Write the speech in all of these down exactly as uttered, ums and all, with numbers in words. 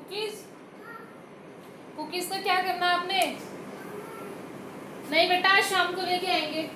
Cookies cookies का क्या करना है आपने? नहीं बेटा, आज शाम को लेके आएंगे।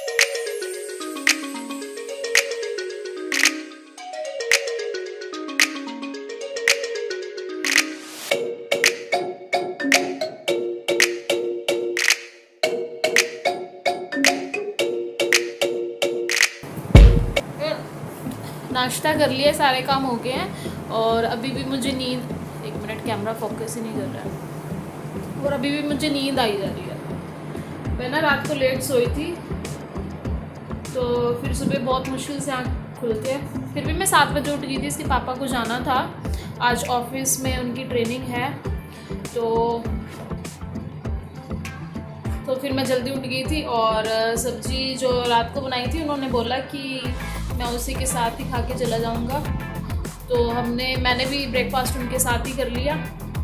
नाश्ता कर लिया, सारे काम हो गए हैं और अभी भी मुझे नींद, एक मिनट कैमरा फोकस ही नहीं कर रहा है, और अभी भी मुझे नींद आई जा रही है। मैं ना रात को लेट सोई थी तो फिर सुबह बहुत मुश्किल से आँख खुलते हैं। फिर भी मैं सात बजे उठ गई थी, इसके पापा को जाना था आज ऑफिस में, उनकी ट्रेनिंग है तो तो फिर मैं जल्दी उठ गई थी। और सब्ज़ी जो रात को बनाई थी उन्होंने बोला कि मैं उसी के साथ ही खा के चला जाऊंगा, तो हमने मैंने भी ब्रेकफास्ट उनके साथ ही कर लिया।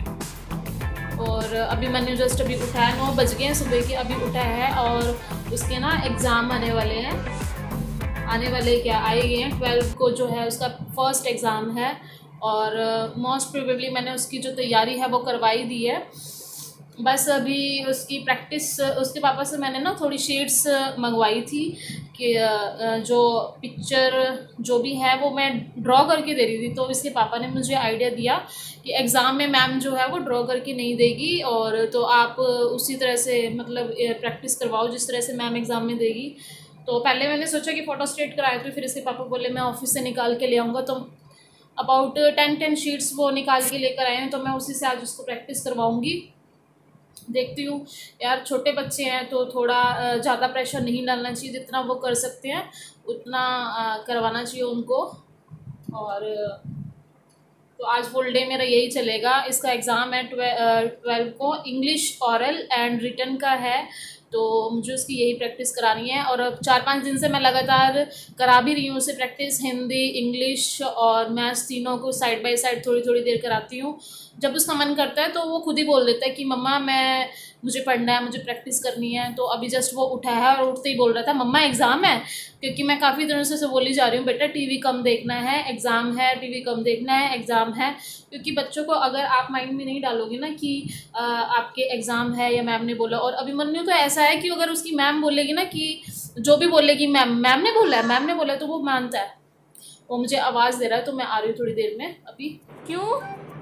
और अभी मैंने जस्ट अभी उठा है, नौ बज गए हैं सुबह के, अभी उठा है। और उसके ना एग्ज़ाम आने वाले हैं, आने वाले क्या आए गए हैं, ट्वेल्व को जो है उसका फर्स्ट एग्ज़ाम है और मोस्ट प्रोबेबली मैंने उसकी जो तैयारी है वो करवाई दी है। बस अभी उसकी प्रैक्टिस, उसके पापा से मैंने ना थोड़ी शीट्स मंगवाई थी कि जो पिक्चर जो भी है वो मैं ड्रॉ करके दे रही थी, तो इसके पापा ने मुझे आइडिया दिया कि एग्ज़ाम में मैम जो है वो ड्रॉ करके नहीं देगी, और तो आप उसी तरह से मतलब प्रैक्टिस करवाओ जिस तरह से मैम एग्ज़ाम में देगी। तो पहले मैंने सोचा कि फ़ोटो स्टेट कराए, तो फिर इसके पापा बोले मैं ऑफिस से निकाल के ले आऊँगा, तो अबाउट टेन टेन शीट्स वो निकाल के लेकर आए हैं, तो मैं उसी से आज उसको प्रैक्टिस करवाऊँगी। देखती हूँ यार, छोटे बच्चे हैं तो थोड़ा ज़्यादा प्रेशर नहीं डालना चाहिए, जितना वो कर सकते हैं उतना करवाना चाहिए उनको। और तो आज फुल डे मेरा यही चलेगा। इसका एग्ज़ाम है ट्वेल्व को, इंग्लिश ऑरल एंड रिटन का है, तो मुझे उसकी यही प्रैक्टिस करानी है। और अब चार पांच दिन से मैं लगातार करा भी रही हूँ उसे प्रैक्टिस, हिंदी, इंग्लिश और मैथ्स तीनों को साइड बाय साइड थोड़ी थोड़ी देर कराती हूँ। जब उसका मन करता है तो वो खुद ही बोल देता है कि मम्मा मैं मुझे पढ़ना है, मुझे प्रैक्टिस करनी है। तो अभी जस्ट वो उठा है और उठते ही बोल रहा था मम्मा एग्ज़ाम है, क्योंकि मैं काफ़ी दिनों से उसे बोली जा रही हूँ बेटा टीवी कम देखना है, एग्ज़ाम है, टीवी कम देखना है, एग्ज़ाम है। क्योंकि बच्चों को अगर आप माइंड में नहीं डालोगे ना कि आ, आपके एग्ज़ाम है या मैम ने बोला, और अभिमन्यु तो ऐसा है कि अगर उसकी मैम बोलेगी ना कि जो भी बोलेगी मैम मैम ने बोला है मैम ने बोला है तो वो मानता है। वो मुझे आवाज़ दे रहा है तो मैं आ रही हूँ थोड़ी देर में। अभी क्यों?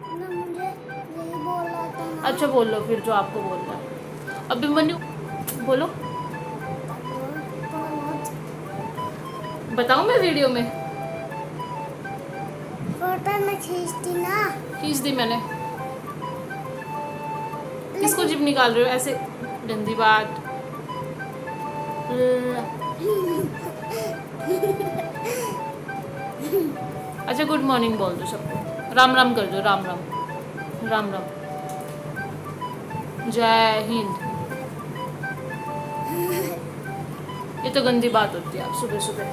अच्छा बोल लो फिर जो आपको बोलना है। अभिमन्यु बोलो। बताऊँ मैं वीडियो में? फोटो में खींचती ना। खींच दी मैंने। किसको जिप निकाल रहे हो ऐसे? गंदी बात। अच्छा गुड मॉर्निंग बोल दो सबको, राम राम कर दो, राम राम राम राम, जय हिंद। ये तो गंदी बात होती है आप सुबह सुबह।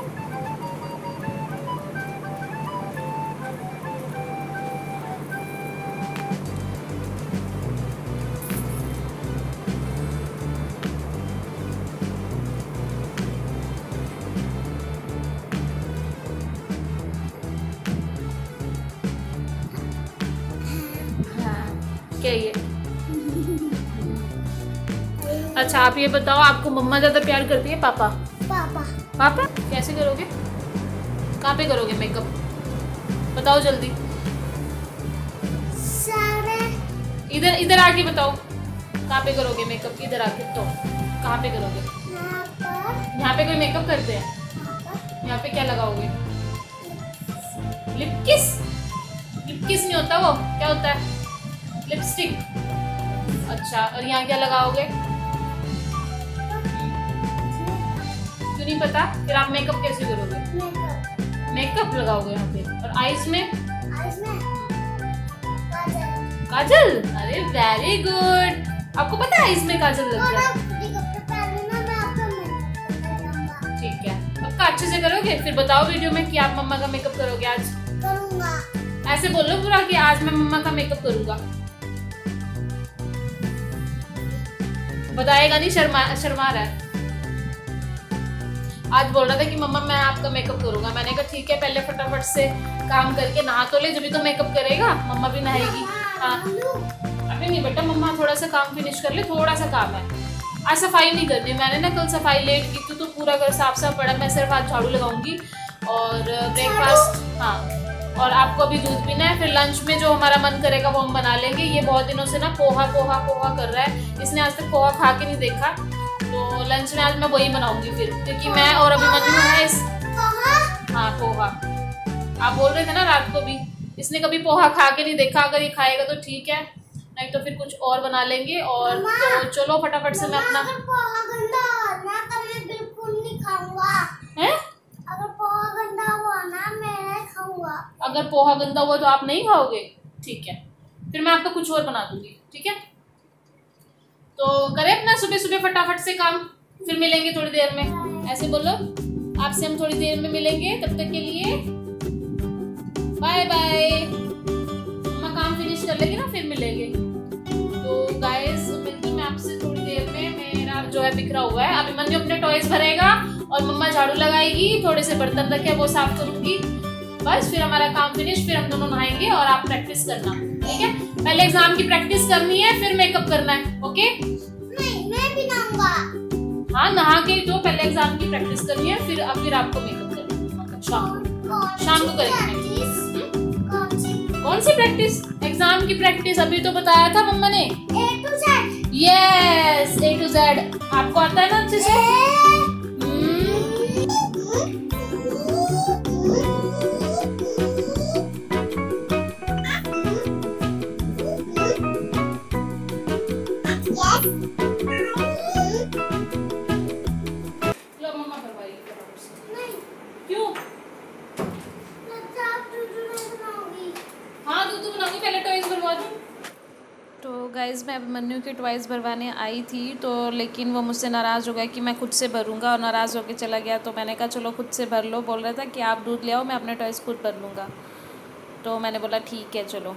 क्या ये? अच्छा आप ये बताओ, आपको मम्मा ज़्यादा प्यार करती है पापा? पापा। पापा? कैसे करोगे? कहाँ पे करोगे मेकअप? बताओ जल्दी। सारे इधर इधर आके बताओ कहाँ पे करोगे मेकअप? इधर आके तो कहाँ पे करोगे? यहाँ पर। यहाँ पे कोई मेकअप करते हैं? यहाँ पे क्या लगाओगे? लिप किस? लिप किस नहीं होता, वो क्या होता है? लिपस्टिक। अच्छा, और यहाँ क्या लगाओगे? क्यों नहीं पता? फिर आप मेकअप कैसे करोगे? मेकअप। मेकअप लगाओगे यहाँ पे। और आईज में? आईज में काजल। काजल? अरे वेरी गुड, आपको पता है आईज में काजल लग और जाए? अब मेकअप तो पहले ना मैं आपका मेकअप कराऊंगा। ठीक है, पक्का अच्छे से करोगे? फिर बताओ वीडियो में कि आप मम्मा का मेकअप करोगे आज। करूंगा। ऐसे बोलो पूरा कि आज मैं मम्मा का मेकअप करूंगा। बताएगा नहीं, शर्मा शर्मा रहा है। आज बोल रहा था कि मम्मा मैं आपका मेकअप करूंगा। मैंने कहा ठीक है, पहले फटाफट से काम करके नहा तो ले, जब भी तो मेकअप करेगा, मम्मा भी नहाएगी। हाँ अभी नहीं बेटा, मम्मा थोड़ा सा काम फिनिश कर ले, थोड़ा सा काम है। आज सफाई नहीं करनी, मैंने ना कल सफाई लेट की थी तो पूरा घर साफ साफ पड़ा। मैं सिर्फ आज झाड़ू लगाऊंगी और ब्रेकफास्ट, हाँ और आपको अभी दूध पीना है। फिर लंच में जो हमारा मन करेगा वो हम बना लेंगे। ये बहुत दिनों से ना पोहा पोहा पोहा कर रहा है, इसने आज तक पोहा खा के नहीं देखा, तो लंच में आज मैं वही बनाऊंगी फिर, क्योंकि मैं और अभिमन्यु है इस। हाँ पोहा, आप बोल रहे थे ना रात को भी, इसने कभी पोहा खा के नहीं देखा। अगर ये खाएगा तो ठीक है, नहीं तो फिर कुछ और बना लेंगे। और तो चलो फटाफट से मैं अपना पोहा गंदा ना तो मैं बिल्कुल नहीं खाऊंगा। हैं? अगर पोहा गंदा हुआ ना मैं नहीं खाऊंगा। अगर पोहा गंदा हुआ तो आप नहीं खाओगे, ठीक है, फिर मैं आपका कुछ और बना दूंगी, ठीक है। तो करें अपना सुबह सुबह फटाफट से काम, फिर मिलेंगे थोड़ी देर में। ऐसे बोलो, आपसे हम थोड़ी देर में मिलेंगे, तब तक के लिए बाय बाय। मम्मा काम फिनिश कर लेगी ना, फिर मिलेंगे। तो गाइस मिलती मैं आपसे थोड़ी देर में। मेरा जो है बिखरा हुआ है, अभिमन्यु अपने टॉयज भरेगा और मम्मा झाड़ू लगाएगी, थोड़े से बर्तन रखे वो साफ करूंगी, बस फिर हमारा काम फिनिश। फिर हम दोनों नहाएंगे और आप प्रैक्टिस करना, ठीक है। पहले एग्जाम की प्रैक्टिस करनी है, फिर मेकअप करना है, ओके। नहीं मैं भी नहाऊंगा। हाँ नहा के तो पहले एग्जाम की प्रैक्टिस करनी है, फिर अब फिर आपको मेकअप करना है शाम को। शाम को करेंगे। कौन सी प्रैक्टिस? एग्जाम की प्रैक्टिस, अभी तो बताया था मम्मा ने। A to Z. Yes A to Z, आपको आता है ना अच्छे से? लो मम्मा करवाइए फटाफट से। नहीं क्यों? हाँ दूध तो बनाऊंगी, पहले टॉयज भरवा दूँ। तो गाइज़ मैं अभिमन्यु के टॉयज भरवाने आई थी, तो लेकिन वो मुझसे नाराज़ हो गया कि मैं खुद से भरूंगा, और नाराज़ होकर चला गया। तो मैंने कहा चलो खुद से भर लो। बोल रहा था कि आप दूध ले आओ, मैं अपने टॉयज खुद भर लूँगा। तो मैंने बोला ठीक है चलो।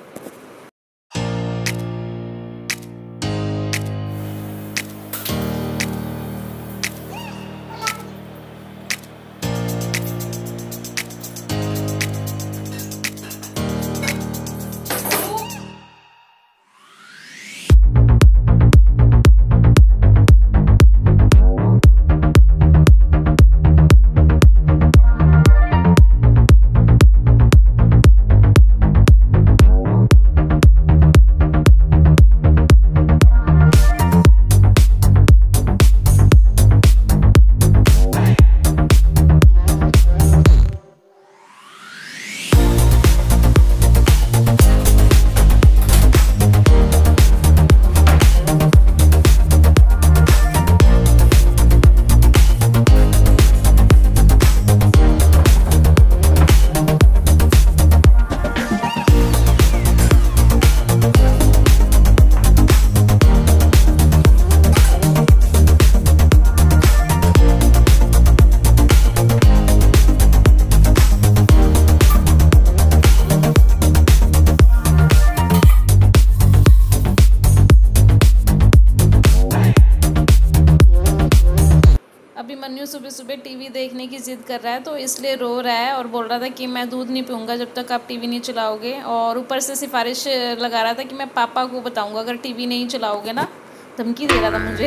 अभिमन्यु सुबह सुबह टीवी देखने की ज़िद कर रहा है, तो इसलिए रो रहा है और बोल रहा था कि मैं दूध नहीं पीऊँगा जब तक आप टीवी नहीं चलाओगे। और ऊपर से सिफारिश लगा रहा था कि मैं पापा को बताऊँगा अगर टीवी नहीं चलाओगे ना। धमकी दे रहा था मुझे।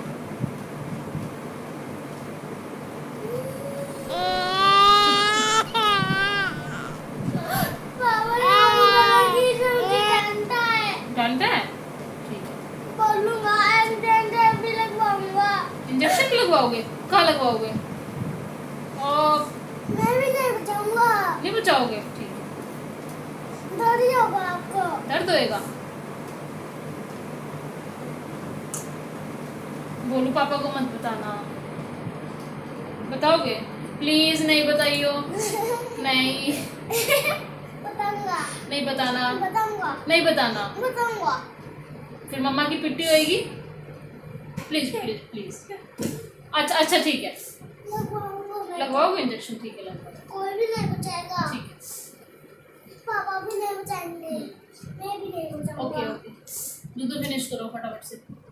डांटा है? ठीक है। बोलूंगा इंजेक्शन भी लगवाऊंगा। इंजेक्शन भी लगवाओगे? कहाँ लगवाओगे? और मैं भी नहीं बचाऊंगा। नहीं बचाओगे? ठीक है। दर्द ही होगा आपको। दर्द होएगा? बोलू पापा को मत बताना। बताओगे? प्लीज नहीं बताइयो। नहीं बताऊंगा। नहीं बताना। बताऊंगा। नहीं बताना। बताऊंगा। फिर मम्मा की पिट्टी होएगी। Please please please. अच्छा अच्छा ठीक है, लगवाओगे इंजेक्शन? ठीक है लगवा। कोई भी नहीं बचाएगा। ठीक है। पापा भी नहीं बचाएंगे, मैं भी नहीं बचाऊंगा। ओके ओके, दूध फिनिश करो फटाफट से।